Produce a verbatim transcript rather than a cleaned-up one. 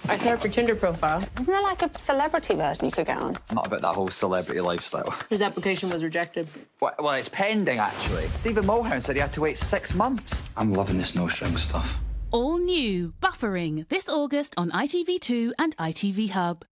I set up your Tinder profile. Isn't there like a celebrity version you could get on? Not about that whole celebrity lifestyle. His application was rejected. Well, well, it's pending, actually. Stephen Mulholland said he had to wait six months. I'm loving this no-string stuff. All new, Buffering, this August on I T V two and I T V Hub.